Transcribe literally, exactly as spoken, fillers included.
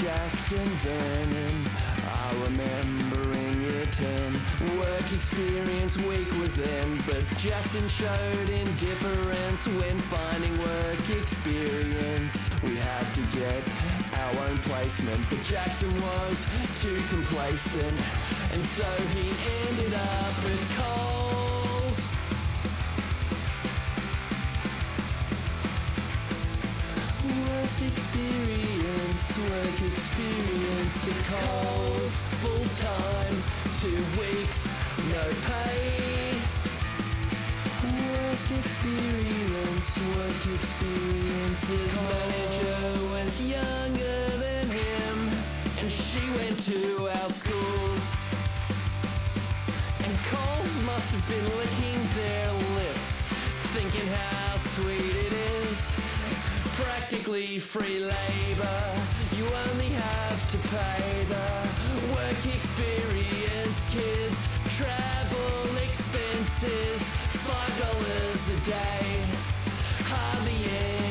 Jackson Vernon, I remembering year ten. Work experience week was then, but Jackson showed indifference when finding work experience. We had to get our own placement, but Jackson was too complacent, and so he ended up at Coles. Worst experience, work experience at Coles. Full time, two weeks, no pay. Worst experience, work experience. His manager was younger than him, and she went to our school. And Coles must have been licking their lips, thinking how sweet it is. Practically free labor, you only have to pay the work experience. Kids, travel expenses, five dollars a day, hardly any